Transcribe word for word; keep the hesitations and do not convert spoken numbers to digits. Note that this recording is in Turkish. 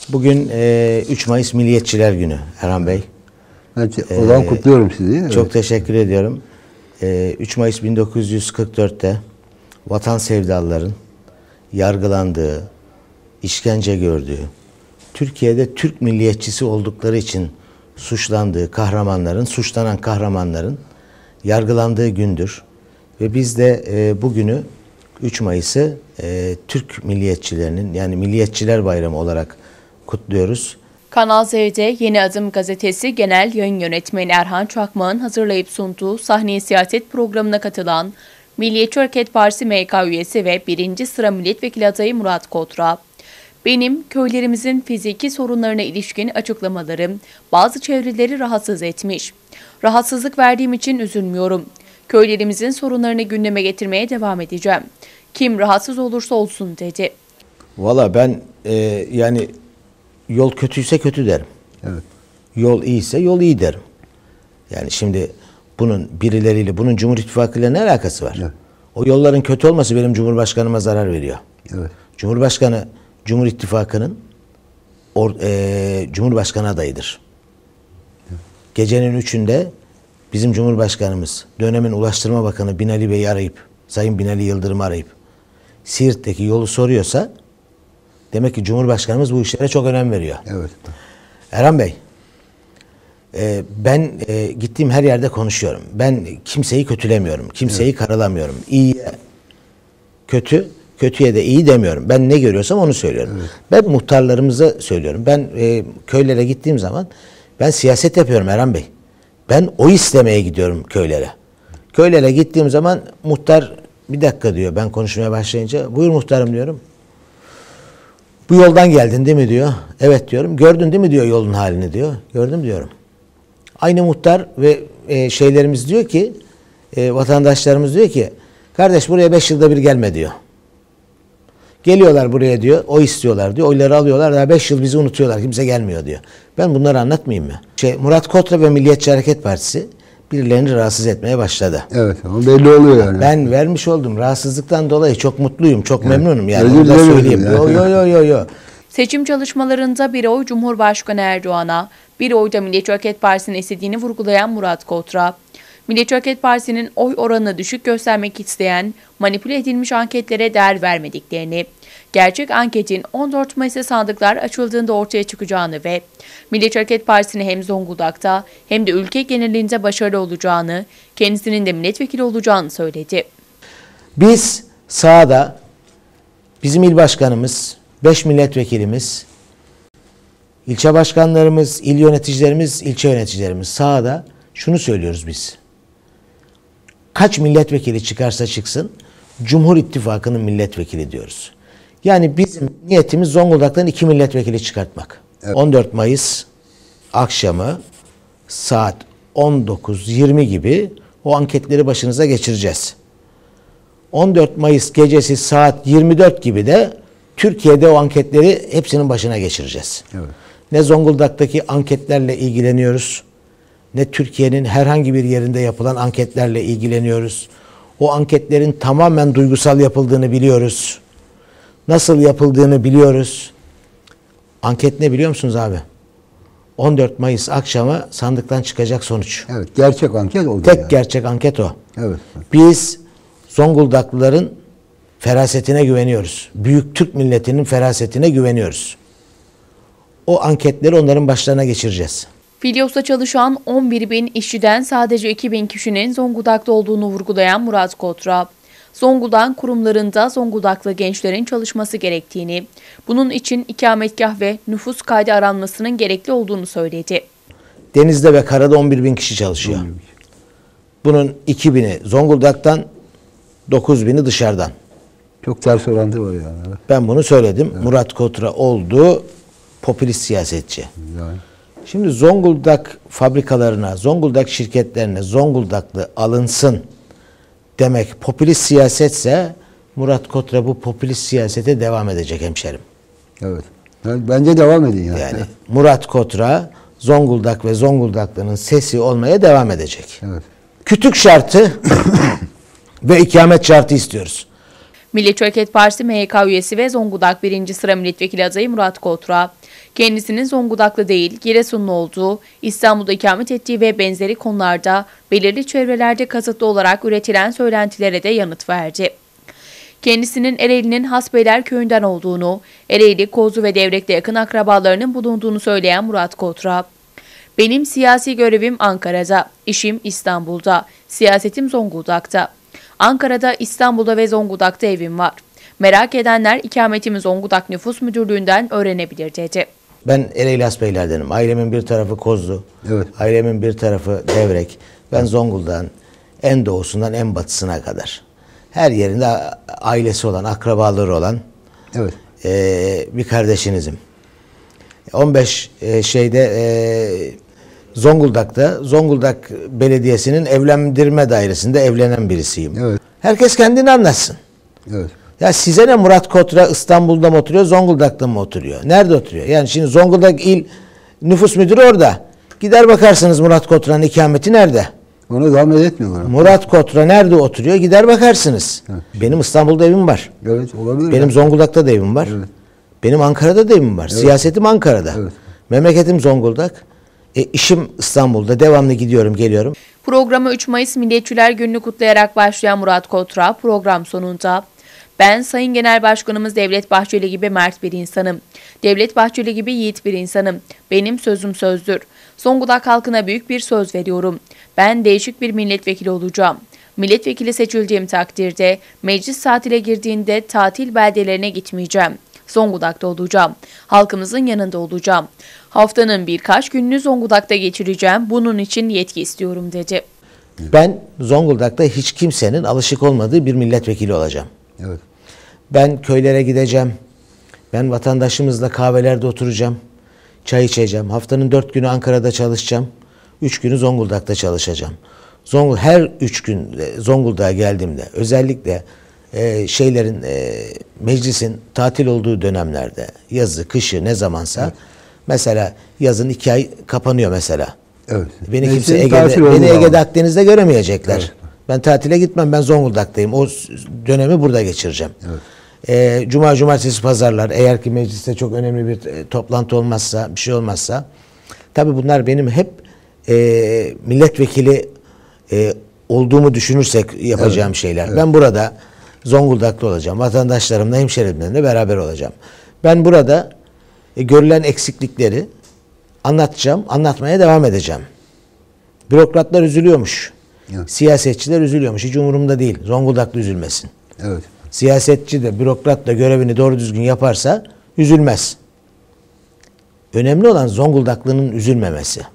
Bugün e, üç Mayıs Milliyetçiler Günü Erhan Bey. Ben o zaman ee, kutluyorum sizi. Çok evet. teşekkür ediyorum. E, üç Mayıs bin dokuz yüz kırk dört'te vatan sevdalıların yargılandığı, işkence gördüğü, Türkiye'de Türk milliyetçisi oldukları için suçlandığı kahramanların, suçlanan kahramanların yargılandığı gündür. Ve biz de e, bugünü üç Mayıs'ı e, Türk milliyetçilerinin, yani Milliyetçiler Bayramı olarak kutluyoruz. Kanal Z'de Yeni Adım Gazetesi Genel Yayın Yönetmeni Erhan Çakmak'ın hazırlayıp sunduğu Sahne Siyaset programına katılan Milliyetçi Hareket Partisi M K üyesi ve birinci sıra milletvekili adayı Murat Kotra, "Benim köylerimizin fiziki sorunlarına ilişkin açıklamalarım bazı çevreleri rahatsız etmiş. Rahatsızlık verdiğim için üzülmüyorum. Köylerimizin sorunlarını gündeme getirmeye devam edeceğim. Kim rahatsız olursa olsun," dedi. Valla ben e, yani yol kötüyse kötü derim. Evet. Yol iyiyse yol iyi derim. Yani şimdi bunun birileriyle, bunun Cumhur İttifakı ile ne alakası var? Evet. O yolların kötü olması benim Cumhurbaşkanıma zarar veriyor. Evet. Cumhurbaşkanı Cumhur İttifakı'nın or, e, Cumhurbaşkanı adayıdır. Evet. Gecenin üçünde bizim Cumhurbaşkanımız, dönemin Ulaştırma Bakanı Binali Bey'i arayıp, Sayın Binali Yıldırım'ı arayıp Siirt'teki yolu soruyorsa demek ki Cumhurbaşkanımız bu işlere çok önem veriyor. Evet. Erhan Bey, e, ben e, gittiğim her yerde konuşuyorum. Ben kimseyi kötülemiyorum. Kimseyi evet. karalamıyorum. İyiye kötü, kötüye de iyi demiyorum. Ben ne görüyorsam onu söylüyorum. Evet. Ben muhtarlarımıza söylüyorum. Ben e, köylere gittiğim zaman ben siyaset yapıyorum Erhan Bey. Ben oy istemeye gidiyorum köylere. Köylere gittiğim zaman muhtar bir dakika diyor, ben konuşmaya başlayınca. Buyur muhtarım diyorum. Bu yoldan geldin değil mi diyor. Evet diyorum. Gördün değil mi diyor yolun halini diyor. Gördüm diyorum. Aynı muhtar ve e, şeylerimiz diyor ki, e, vatandaşlarımız diyor ki, kardeş buraya beş yılda bir gelme diyor. Geliyorlar buraya diyor, oy istiyorlar diyor. Oyları alıyorlar, daha beş yıl bizi unutuyorlar. Kimse gelmiyor diyor. Ben bunları anlatmayayım mı? Şey, Murat Kotra ve Milliyetçi Hareket Partisi birilerini rahatsız etmeye başladı. Evet, ama belli oluyor yani. Ben vermiş olduğum rahatsızlıktan dolayı çok mutluyum, çok evet. memnunum. Yani Özür onu da söyleyeyim. Yani. Yo yo yo yo yo. Seçim çalışmalarında bir oy Cumhurbaşkanı Erdoğan'a, bir oy da Milliyetçi Hareket Partisi'nin istediğini vurgulayan Murat Kotra, Milliyetçi Hareket Partisi'nin oy oranını düşük göstermek isteyen, manipüle edilmiş anketlere değer vermediklerini, gerçek anketin on dört Mayıs'ta sandıklar açıldığında ortaya çıkacağını ve Milliyetçi Hareket Partisi'nin hem Zonguldak'ta hem de ülke genelinde başarılı olacağını, kendisinin de milletvekili olacağını söyledi. Biz sahada bizim il başkanımız, beş milletvekilimiz, ilçe başkanlarımız, il yöneticilerimiz, ilçe yöneticilerimiz sahada şunu söylüyoruz biz. Kaç milletvekili çıkarsa çıksın Cumhur İttifakı'nın milletvekili diyoruz. Yani bizim niyetimiz Zonguldak'tan iki milletvekili çıkartmak. Evet. on dört Mayıs akşamı saat on dokuz yirmi gibi o anketleri başınıza geçireceğiz. on dört Mayıs gecesi saat yirmi dört gibi de Türkiye'de o anketleri hepsinin başına geçireceğiz. Evet. Ne Zonguldak'taki anketlerle ilgileniyoruz, ne Türkiye'nin herhangi bir yerinde yapılan anketlerle ilgileniyoruz. O anketlerin tamamen duygusal yapıldığını biliyoruz. Nasıl yapıldığını biliyoruz. Anket ne biliyor musunuz abi? on dört Mayıs akşamı sandıktan çıkacak sonuç. Evet, gerçek anket oldu. Tek yani. gerçek anket o. Evet. Biz Zonguldaklıların ferasetine güveniyoruz. Büyük Türk milletinin ferasetine güveniyoruz. O anketleri onların başlarına geçireceğiz. Filyos'ta çalışan on bir bin işçiden sadece iki bin kişinin Zonguldak'ta olduğunu vurgulayan Murat Kotra, Zonguldak'ın kurumlarında Zonguldaklı gençlerin çalışması gerektiğini, bunun için ikametgah ve nüfus kaydı aranmasının gerekli olduğunu söyledi. Denizde ve karada on bir bin kişi çalışıyor. Bunun iki bini Zonguldak'tan, dokuz bini dışarıdan. Çok ters orantı var yani. Ben bunu söyledim. Evet. Murat Kotra oldu popülist siyasetçi. Yani. Şimdi Zonguldak fabrikalarına, Zonguldak şirketlerine Zonguldaklı alınsın demek popülist siyasetse Murat Kotra bu popülist siyasete devam edecek hemşerim. Evet. Bence devam edin yani. Yani Murat Kotra Zonguldak ve Zonguldaklı'nın sesi olmaya devam edecek. Evet. Kütük şartı ve ikamet şartı istiyoruz. Milliyetçi Hareket Partisi M Y K üyesi ve Zonguldak birinci sıra milletvekili adayı Murat Kotra, kendisinin Zonguldaklı değil, Giresunlu olduğu, İstanbul'da ikamet ettiği ve benzeri konularda belirli çevrelerde kasıtlı olarak üretilen söylentilere de yanıt verdi. Kendisinin Ereğli'nin Hasbeyler köyünden olduğunu, Ereğli, Kozlu ve Devrek'te yakın akrabalarının bulunduğunu söyleyen Murat Kotra, "Benim siyasi görevim Ankara'da, işim İstanbul'da, siyasetim Zonguldak'ta. Ankara'da, İstanbul'da ve Zonguldak'ta evim var. Merak edenler ikametimi Zonguldak Nüfus Müdürlüğü'nden öğrenebilir" dedi. Ben Ereğli Hasbeyler'denim. Ailemin bir tarafı Kozlu, Evet. ailemin bir tarafı Devrek. Ben Zonguldak'ın en doğusundan en batısına kadar her yerinde ailesi olan, akrabaları olan Evet. e, bir kardeşinizim. on beş e, şeyde e, Zonguldak'ta Zonguldak Belediyesi'nin evlendirme dairesinde evlenen birisiyim. Evet. Herkes kendini anlatsın. Evet. Ya size ne, Murat Kotra İstanbul'da mı oturuyor, Zonguldak'ta mı oturuyor? Nerede oturuyor? Yani şimdi Zonguldak İl Nüfus Müdürü orada. Gider bakarsınız Murat Kotra'nın ikameti nerede? Ona zahmet etmiyorlar. Murat Kotra nerede oturuyor? Gider bakarsınız. Evet. Benim İstanbul'da evim var. Evet, olabilir. Benim ya. Zonguldak'ta da evim var. Evet. Benim Ankara'da da evim var. Evet. Siyasetim Ankara'da. Evet. Memleketim Zonguldak. E, işim İstanbul'da. Devamlı gidiyorum, geliyorum. Programa üç Mayıs Milliyetçiler Günü'nü kutlayarak başlayan Murat Kotra, program sonunda "Ben Sayın Genel Başkanımız Devlet Bahçeli gibi mert bir insanım. Devlet Bahçeli gibi yiğit bir insanım. Benim sözüm sözdür. Zonguldak halkına büyük bir söz veriyorum. Ben değişik bir milletvekili olacağım. Milletvekili seçildiğim takdirde, meclis tatile girdiğinde tatil beldelerine gitmeyeceğim. Zonguldak'ta olacağım. Halkımızın yanında olacağım. Haftanın birkaç gününü Zonguldak'ta geçireceğim. Bunun için yetki istiyorum" dedi. Ben Zonguldak'ta hiç kimsenin alışık olmadığı bir milletvekili olacağım. Evet. Ben köylere gideceğim. Ben vatandaşımızla kahvelerde oturacağım. Çay içeceğim. Haftanın dört günü Ankara'da çalışacağım. Üç günü Zonguldak'ta çalışacağım. Zongul her üç gün Zonguldak'a geldiğimde özellikle e, şeylerin e, meclisin tatil olduğu dönemlerde, yazı, kışı ne zamansa, evet. Mesela yazın iki ay kapanıyor mesela. Evet. Beni Meclisin kimse Ege'de, tatil beni olmuyor Ege'de ama. Akdeniz'de göremeyecekler. Evet. Ben tatile gitmem. Ben Zonguldak'tayım. O dönemi burada geçireceğim. Evet. Ee, Cuma, cumartesi, pazarlar, eğer ki mecliste çok önemli bir e, toplantı olmazsa, bir şey olmazsa, tabii bunlar benim hep e, milletvekili e, olduğumu düşünürsek yapacağım Evet. şeyler. Evet. Ben burada Zonguldak'ta olacağım. Vatandaşlarımla, hemşehrilerimle beraber olacağım. Ben burada e, görülen eksiklikleri anlatacağım, anlatmaya devam edeceğim. Bürokratlar üzülüyormuş. Evet. Siyasetçiler üzülüyormuş. Hiç umurumda değil. Zonguldaklı üzülmesin. Evet. Siyasetçi de, bürokrat da görevini doğru düzgün yaparsa üzülmez. Önemli olan Zonguldaklı'nın üzülmemesi.